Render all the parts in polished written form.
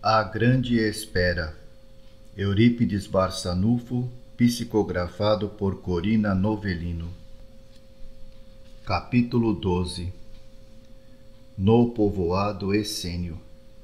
A Grande Espera, Eurípides Barçanufo, psicografado por Corina Novellino. Capítulo 12. No povoado essênio.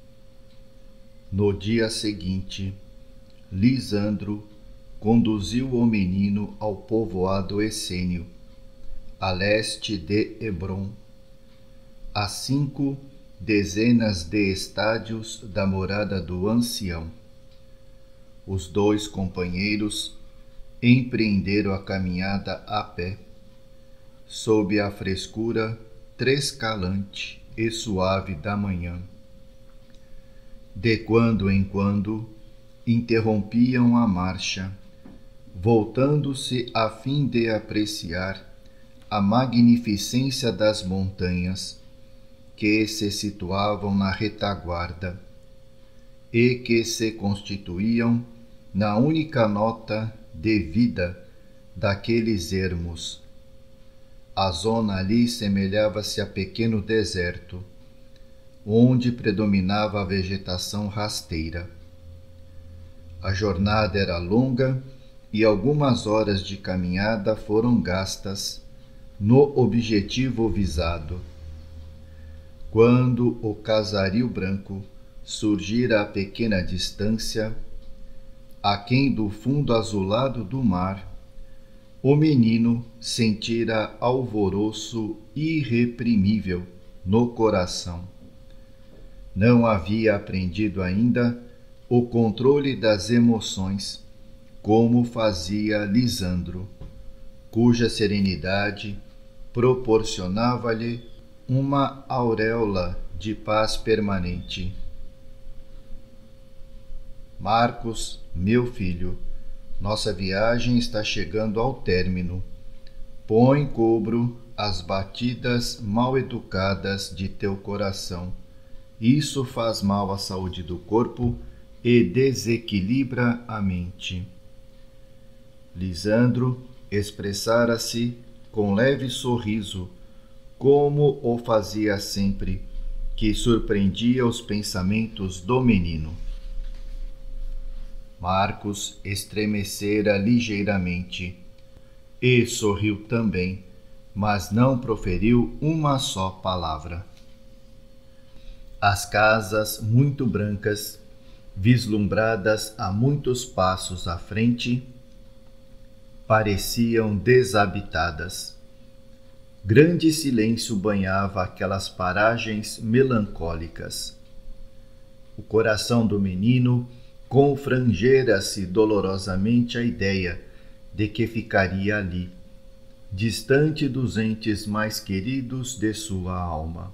No dia seguinte, Lisandro conduziu o menino ao povoado essênio, a leste de Hebrom, a 5 dezenas de estádios da morada do ancião. Os dois companheiros empreenderam a caminhada a pé, sob a frescura trescalante e suave da manhã. De quando em quando, interrompiam a marcha, voltando-se a fim de apreciar a magnificência das montanhas que se situavam na retaguarda e que se constituíam na única nota de vida daqueles ermos. A zona ali semelhava-se a pequeno deserto, onde predominava a vegetação rasteira. A jornada era longa e algumas horas de caminhada foram gastas no objetivo visado. Quando o casario branco surgira a pequena distância, aquém do fundo azulado do mar, o menino sentira alvoroço irreprimível no coração. Não havia aprendido ainda o controle das emoções, como fazia Lisandro, cuja serenidade proporcionava-lhe uma auréola de paz permanente. Marcos, meu filho, nossa viagem está chegando ao término. Põe cobro às batidas mal-educadas de teu coração. Isso faz mal à saúde do corpo e desequilibra a mente. Lisandro expressara-se com leve sorriso, como o fazia sempre, que surpreendia os pensamentos do menino. Marcos estremecera ligeiramente e sorriu também, mas não proferiu uma só palavra. As casas muito brancas, vislumbradas a muitos passos à frente, pareciam desabitadas. Grande silêncio banhava aquelas paragens melancólicas. O coração do menino confrangera-se dolorosamente a ideia de que ficaria ali, distante dos entes mais queridos de sua alma.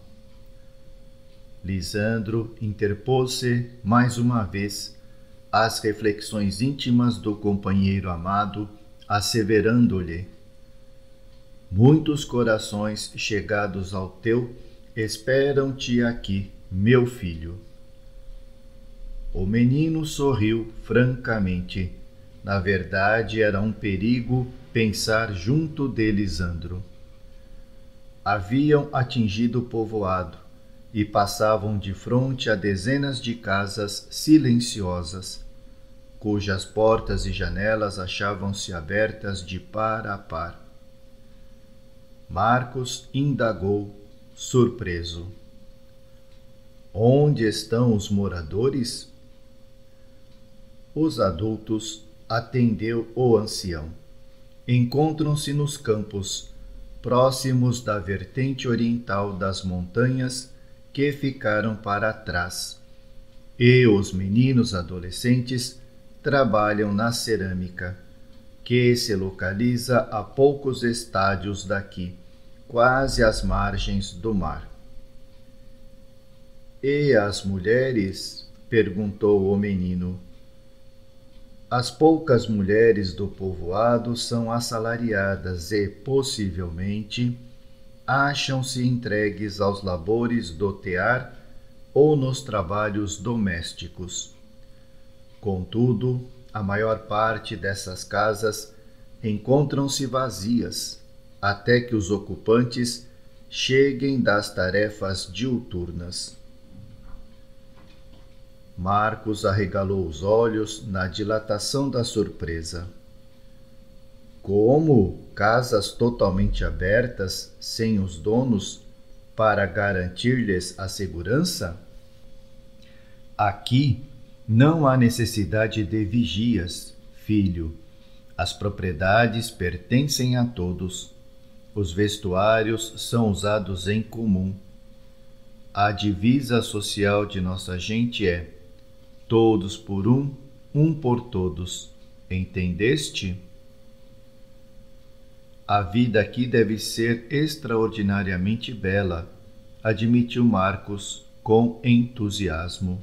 Lisandro interpôs-se mais uma vez às reflexões íntimas do companheiro amado, asseverando-lhe: muitos corações chegados ao teu esperam-te aqui, meu filho. O menino sorriu francamente. Na verdade, era um perigo pensar junto de Lisandro. Haviam atingido o povoado e passavam de frente a dezenas de casas silenciosas, cujas portas e janelas achavam-se abertas de par a par. Marcos indagou, surpreso: onde estão os moradores? Os adultos, atendeu o ancião, encontram-se nos campos, próximos da vertente oriental das montanhas que ficaram para trás, e os meninos adolescentes trabalham na cerâmica, que se localiza a poucos estádios daqui, quase às margens do mar. E as mulheres? Perguntou o menino. As poucas mulheres do povoado são assalariadas e, possivelmente, acham-se entregues aos labores do tear ou nos trabalhos domésticos. Contudo, a maior parte dessas casas encontram-se vazias, até que os ocupantes cheguem das tarefas diuturnas. Marcos arregalou os olhos na dilatação da surpresa. Como casas totalmente abertas, sem os donos, para garantir-lhes a segurança? Aqui não há necessidade de vigias, filho. As propriedades pertencem a todos. Os vestuários são usados em comum. A divisa social de nossa gente é: todos por um por todos. Entendeste? A vida aqui deve ser extraordinariamente bela, admitiu Marcos com entusiasmo.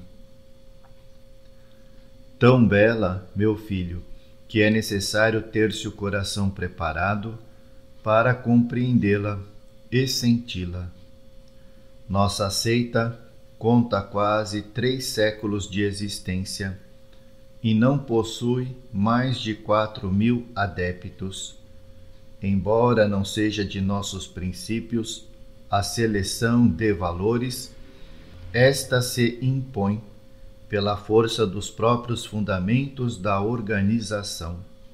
Tão bela, meu filho, que é necessário ter-se o coração preparado para compreendê-la e senti-la. Nossa seita conta quase 3 séculos de existência e não possui mais de 4.000 adeptos. Embora não seja de nossos princípios a seleção de valores, esta se impõe pela força dos próprios fundamentos da organização.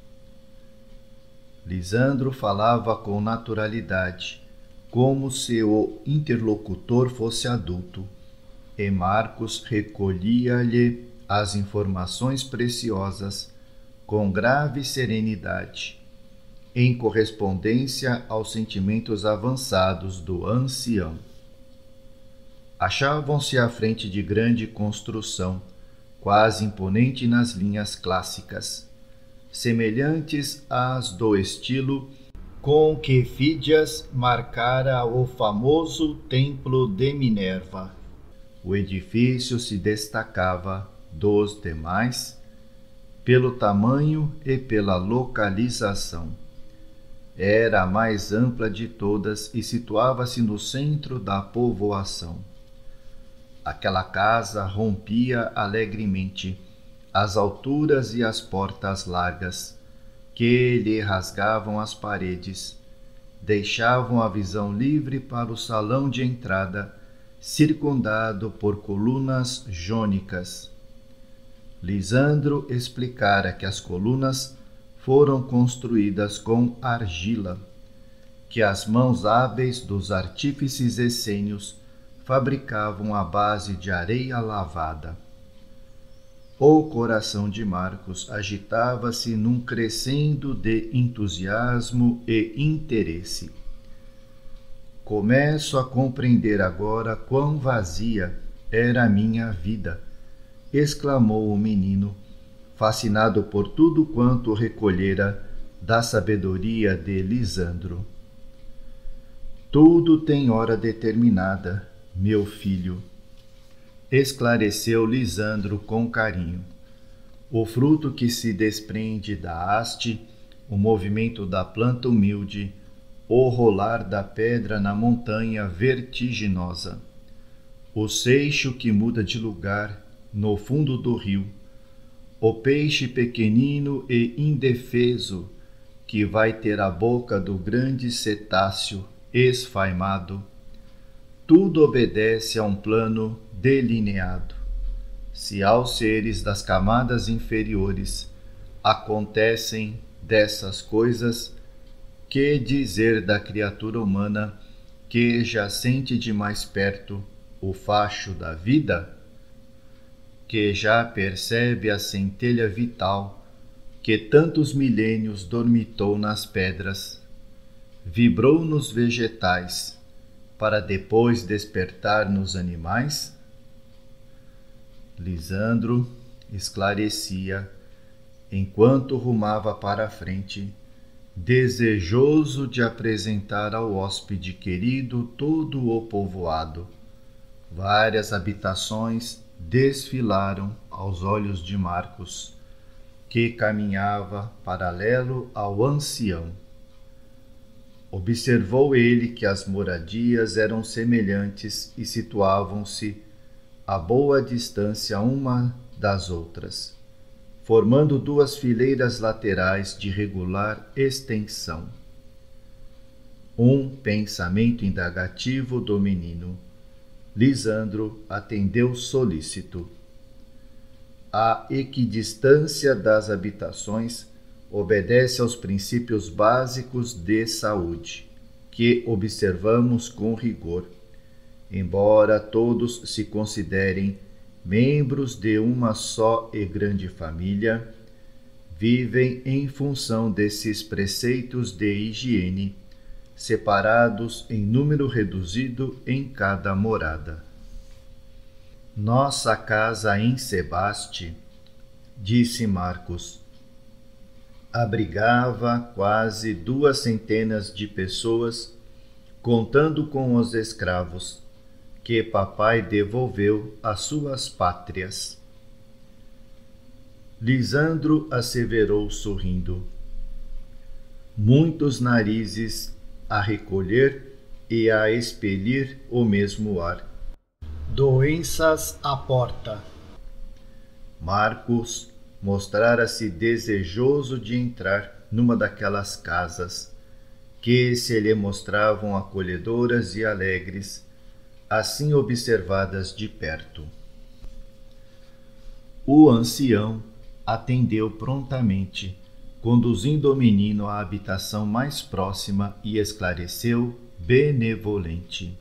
Lisandro falava com naturalidade, como se o interlocutor fosse adulto, e Marcos recolhia-lhe as informações preciosas com grave serenidade, em correspondência aos sentimentos avançados do ancião. Achavam-se à frente de grande construção, quase imponente nas linhas clássicas, semelhantes às do estilo com que Fídias marcara o famoso Templo de Minerva. O edifício se destacava dos demais pelo tamanho e pela localização. Era a mais ampla de todas e situava-se no centro da povoação. Aquela casa rompia alegremente as alturas e as portas largas, que lhe rasgavam as paredes, deixavam a visão livre para o salão de entrada, circundado por colunas jônicas. Lisandro explicara que as colunas foram construídas com argila, que as mãos hábeis dos artífices essênios fabricavam à base de areia lavada. O coração de Marcos agitava-se num crescendo de entusiasmo e interesse. Começo a compreender agora quão vazia era a minha vida, exclamou o menino, fascinado por tudo quanto recolhera da sabedoria de Lisandro. Tudo tem hora determinada, meu filho, esclareceu Lisandro com carinho. O fruto que se desprende da haste, o movimento da planta humilde, o rolar da pedra na montanha vertiginosa, o seixo que muda de lugar no fundo do rio, o peixe pequenino e indefeso que vai ter a boca do grande cetáceo esfaimado, tudo obedece a um plano delineado. Se aos seres das camadas inferiores acontecem dessas coisas, que dizer da criatura humana que já sente de mais perto o facho da vida? Que já percebe a centelha vital que tantos milênios dormitou nas pedras, vibrou nos vegetais, para depois despertar nos animais? Lisandro esclarecia, enquanto rumava para a frente, desejoso de apresentar ao hóspede querido todo o povoado. Várias habitações desfilaram aos olhos de Marcos, que caminhava paralelo ao ancião. Observou ele que as moradias eram semelhantes e situavam-se a boa distância uma das outras, formando 2 fileiras laterais de regular extensão. Um pensamento indagativo do menino. Lisandro atendeu solícito. A equidistância das habitações obedece aos princípios básicos de saúde, que observamos com rigor. Embora todos se considerem membros de uma só e grande família, vivem em função desses preceitos de higiene, separados em número reduzido em cada morada. Nossa casa em Sebaste, disse Marcos, abrigava quase 200 de pessoas, contando com os escravos, que papai devolveu às suas pátrias. Lisandro asseverou sorrindo. Muitos narizes a recolher e a expelir o mesmo ar. Doenças à porta. Marcos mostrara-se desejoso de entrar numa daquelas casas que se lhe mostravam acolhedoras e alegres, assim observadas de perto. O ancião atendeu prontamente, conduzindo o menino à habitação mais próxima e esclareceu benevolente: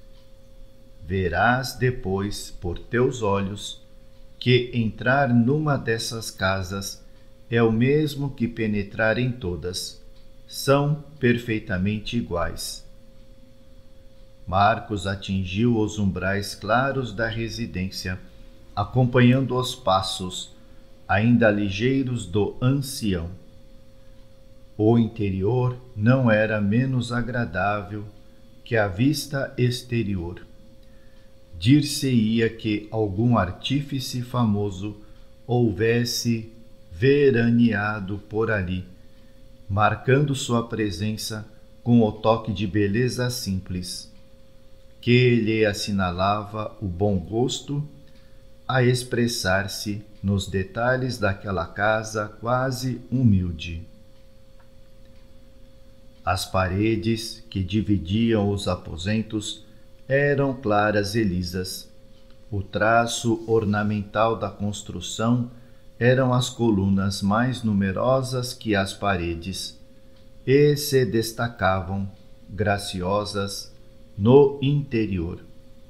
verás depois por teus olhos que entrar numa dessas casas é o mesmo que penetrar em todas. São perfeitamente iguais. Marcos atingiu os umbrais claros da residência, acompanhando os passos, ainda ligeiros, do ancião. O interior não era menos agradável que a vista exterior. Dir-se-ia que algum artífice famoso houvesse veraneado por ali, marcando sua presença com o toque de beleza simples, que lhe assinalava o bom gosto a expressar-se nos detalhes daquela casa quase humilde. As paredes que dividiam os aposentos eram claras e lisas. O traço ornamental da construção eram as colunas mais numerosas que as paredes, e se destacavam, graciosas, no interior.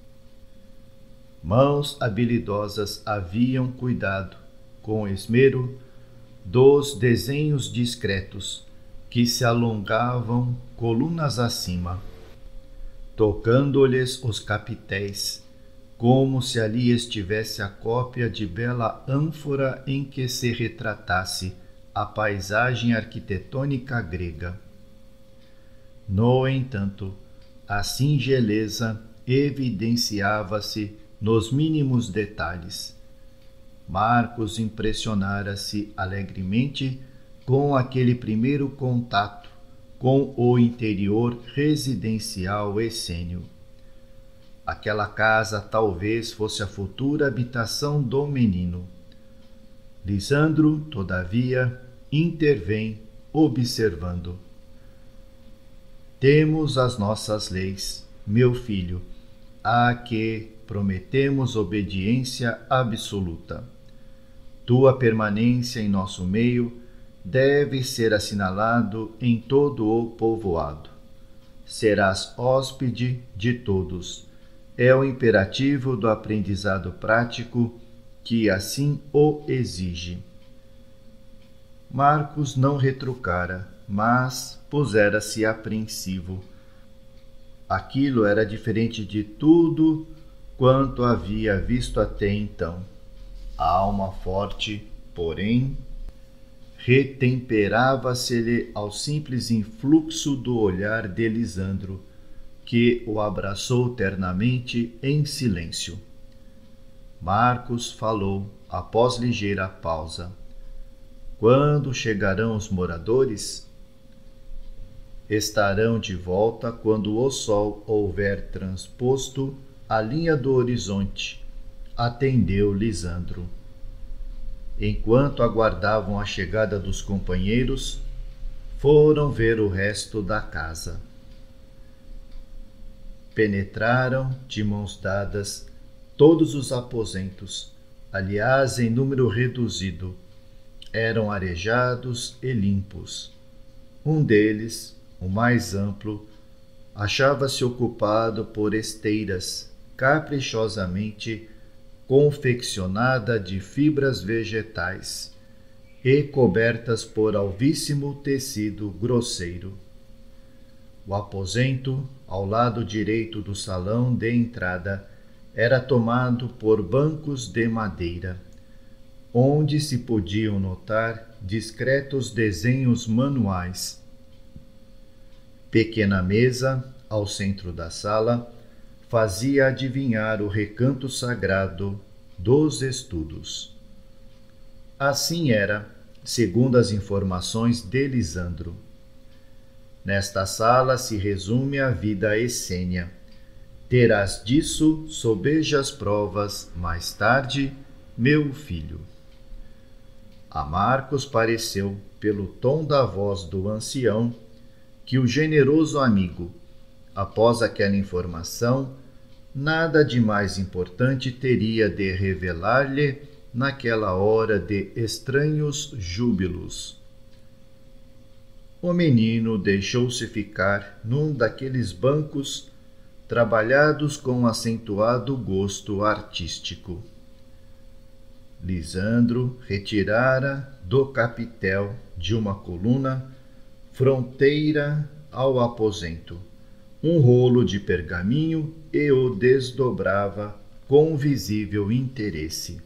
Mãos habilidosas haviam cuidado, com esmero, dos desenhos discretos que se alongavam colunas acima, tocando-lhes os capitéis, como se ali estivesse a cópia de bela ânfora em que se retratasse a paisagem arquitetônica grega. No entanto, a singeleza evidenciava-se nos mínimos detalhes. Marcos impressionara-se alegremente com aquele primeiro contato com o interior residencial essênio. Aquela casa talvez fosse a futura habitação do menino. Lisandro, todavia, intervém, observando: temos as nossas leis, meu filho, a que prometemos obediência absoluta. Tua permanência em nosso meio deve ser assinalado em todo o povoado. Serás hóspede de todos. É o imperativo do aprendizado prático que assim o exige. Marcos não retrucara, mas pusera-se apreensivo. Aquilo era diferente de tudo quanto havia visto até então. A alma forte, porém, retemperava-se-lhe ao simples influxo do olhar de Lisandro, que o abraçou ternamente em silêncio. Marcos falou após ligeira pausa: quando chegarão os moradores? Estarão de volta quando o sol houver transposto a linha do horizonte, atendeu Lisandro. Enquanto aguardavam a chegada dos companheiros, foram ver o resto da casa. Penetraram, de mãos dadas, todos os aposentos, aliás em número reduzido, eram arejados e limpos. Um deles, o mais amplo, achava-se ocupado por esteiras caprichosamente confeccionadas de fibras vegetais e cobertas por alvíssimo tecido grosseiro. O aposento, ao lado direito do salão de entrada, era tomado por bancos de madeira, onde se podiam notar discretos desenhos manuais. Pequena mesa, ao centro da sala, fazia adivinhar o recanto sagrado dos estudos. Assim era, segundo as informações de Lisandro. Nesta sala se resume a vida essênia. Terás disso sobejas provas mais tarde, meu filho. A Marcos pareceu, pelo tom da voz do ancião, que o generoso amigo, após aquela informação, nada de mais importante teria de revelar-lhe naquela hora de estranhos júbilos. O menino deixou-se ficar num daqueles bancos trabalhados com acentuado gosto artístico. Lisandro retirara do capitel de uma coluna fronteira ao aposento um rolo de pergaminho e o desdobrava com visível interesse.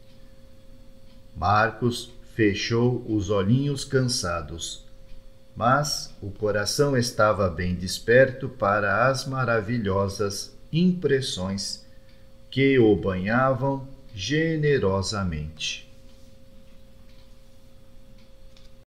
Marcos fechou os olhinhos cansados, mas o coração estava bem desperto para as maravilhosas impressões que o banhavam generosamente.